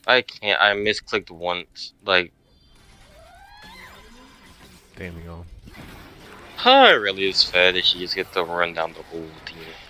I can't. I misclicked once. Like, Damn you. huh? It really is fair that she just get to run down the whole team.